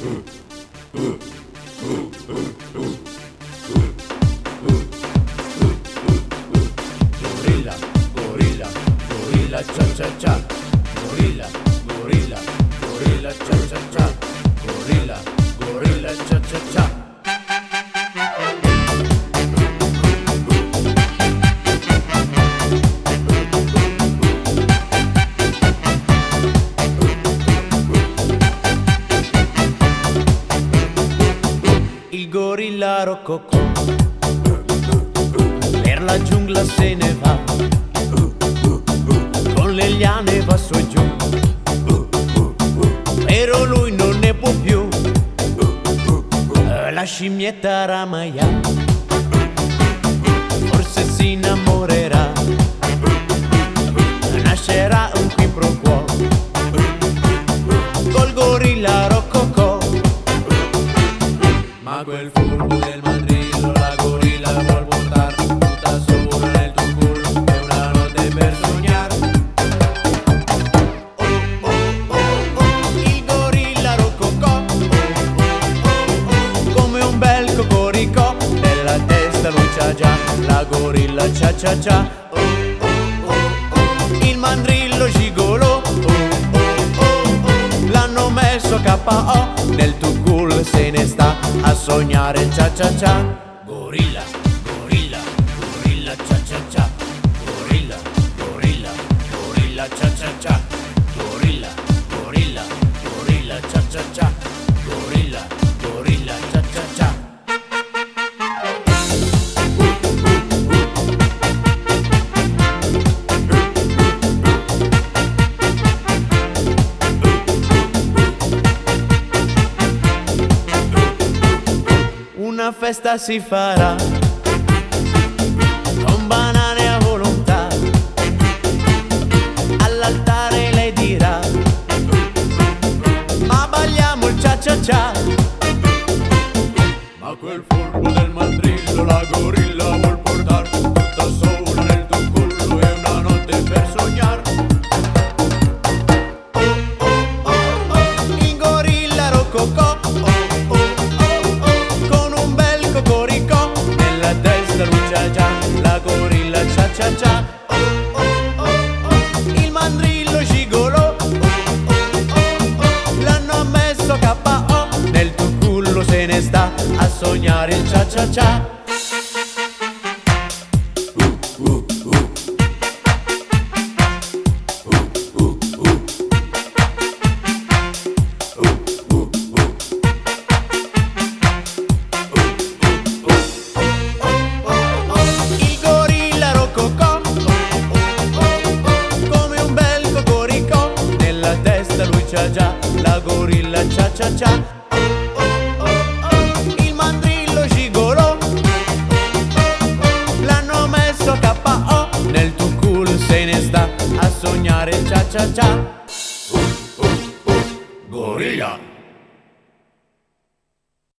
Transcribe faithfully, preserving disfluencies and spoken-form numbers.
Gorilla, gorilla, gorilla cha cha cha. Gorilla, gorilla, gorilla cha cha cha. Gorilla, gorilla cha cha cha. Il gorilla rococò per la giungla se ne va, con le liane va su e giù, però lui non ne può più. La scimmietta ramaia forse si innamorerà, nascerà un qui pro quo col gorilla rococò. Ma quel furbo del mandrillo la gorilla vuol portar tutta sola nel tuo culo, è una notte per sognare. Oh oh oh oh, il gorilla rococò, oh oh oh, come un bel cocoricò, nella testa lui c'ha già la gorilla cia cia cia. Oh oh oh oh, il mandrillo gigolò, oh oh oh oh, l'hanno messo K O, nel tuo culo se ne sta a sognare cia cia cia. Gorilla, gorilla, gorilla cia cia cia. Gorilla, gorilla, gorilla cia cia cia. Gorilla, gorilla, gorilla cia cia cia. Gorilla, gorilla cia cia cia. Una festa si farà con banane a volontà, all'altare lei dirà ma balliamo il cia cia cia. Ma quel furbo del mandrillo la gorilla vuol portar tutta sola nel tuo culo, è una notte per sognar. Oh oh oh oh, il gorilla rococò, la gorilla cia cia cia. Oh oh oh oh, il mandrillo gigolò, oh oh oh oh, l'hanno messo K O, nel tuo culo se ne sta a sognare il cia cia cia. C'ha già la gorilla cia cia cia. Oh oh oh oh, il mandrillo gigolò, oh oh oh, l'hanno messo K O, nel tuo culo se ne sta a sognare cia cia cia.